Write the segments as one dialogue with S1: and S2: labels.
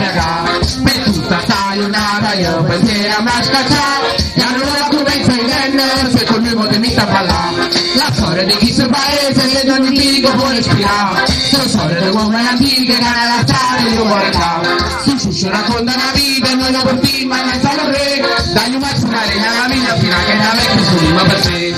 S1: ragà, per tutta sta giornata io pensiero mi scacciare, e allora la convenza in renner, se col mio mi sta a ballare, la storia di chi sul paese che non ogni figo può respirare, sono storie di uomini antiche che nella strada io vorrei fare, su Ciuscio racconta una vita e noi la portiamo in mezzo allo re, dagli un mazzo una regna alla mia fino a che la vecchia sull'ima per sé.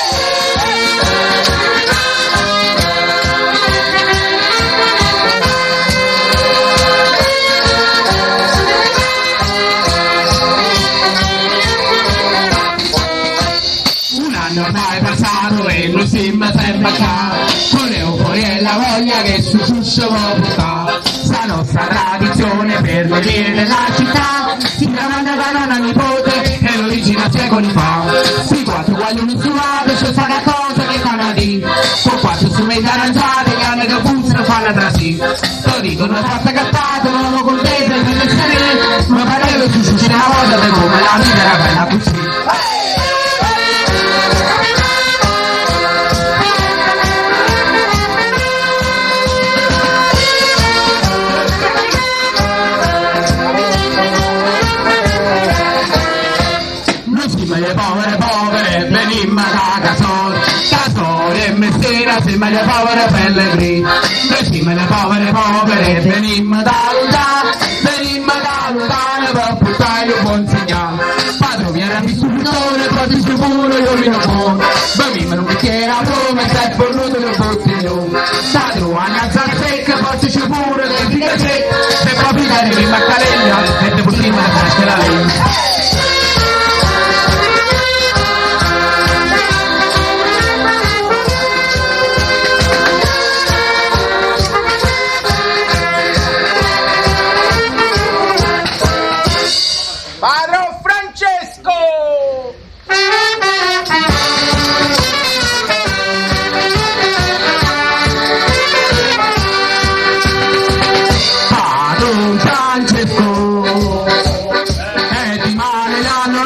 S1: Ormai passato e lui si mi sembra con l'euforia e la voglia che su Ciuscio può portare, sta nostra tradizione per vedere la città, si tramanda da nonna nipote e l'origine secoli fa, si quattro guaglioni suave c'è stata cosa che fanno di, con quattro sumenti arrangiate che hanno che puzzano fanno tra sì, lo dicono fatta cattata, non lo contento e non essere, ma pareva su Ciuscio una volta per come la vita era bella così. Le povere venimmo da casone e mestiera siamo le povere pellegrini, noi siamo le povere venimmo da lontano per portare un buon segnale, padre viene a distribuzione porti sicuro io mi non può, bevimo un bicchiere a Roma e sei fornuto del bottiglione, padre una alza secca porti sicuro del figa secca, se proprio dare mi maccalegna e te portiamo a fare la legna.
S2: Padron Francesco!
S1: Padron Francesco e di male l'anno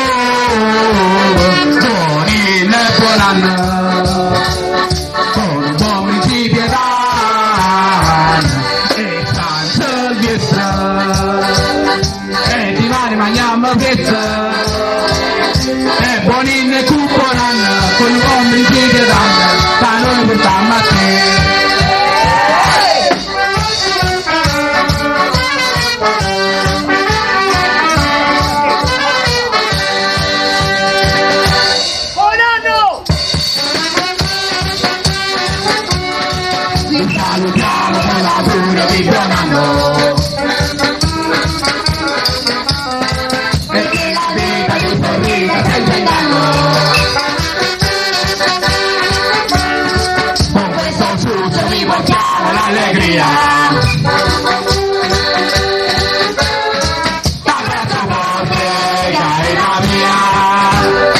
S1: con il buon anno, con un buon principio e San Silvestre e di male mangiamo pizza e buonin e cuporan con un buon principio da noi portiamo a te. Salutiamo con l'augurio di buon anno e che la vita di sorrisa senza inganno, con questo Ciuscio vi portiamo l'allegria, t'abbraccio forte carina mia.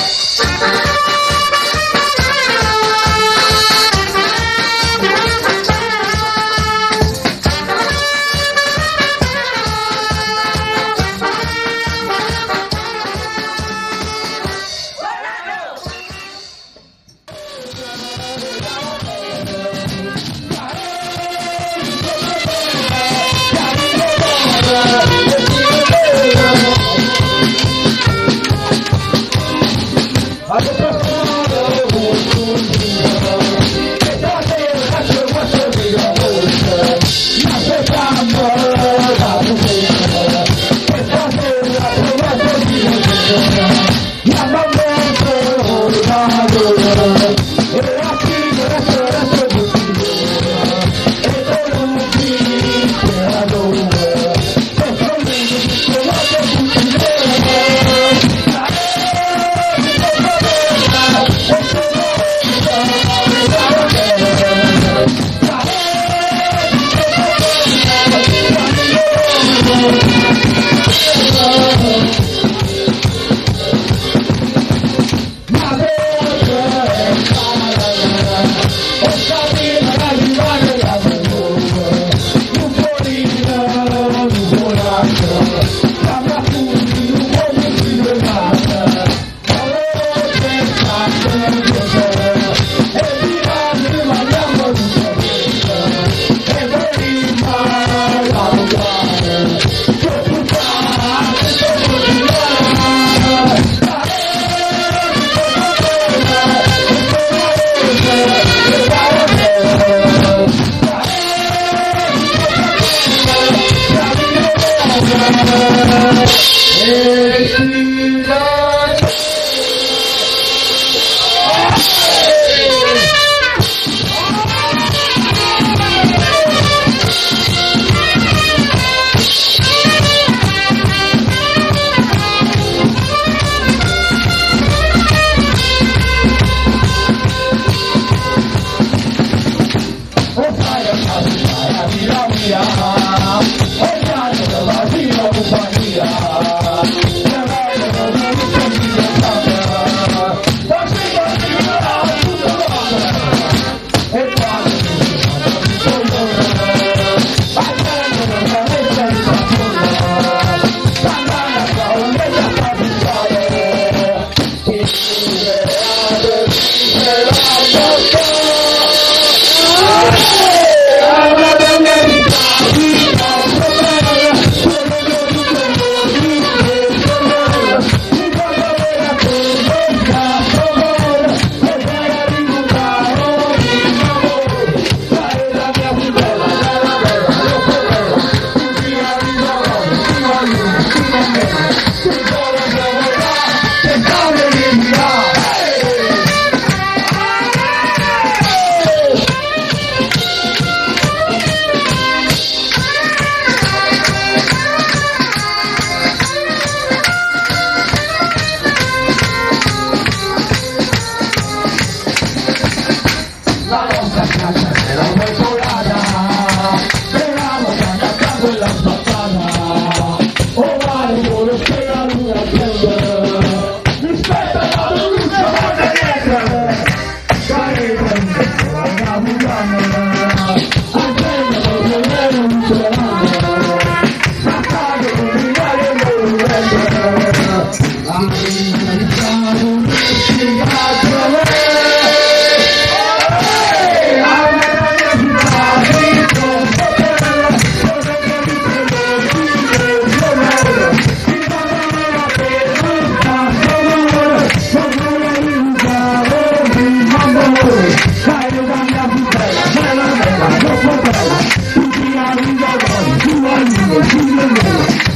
S1: Tutti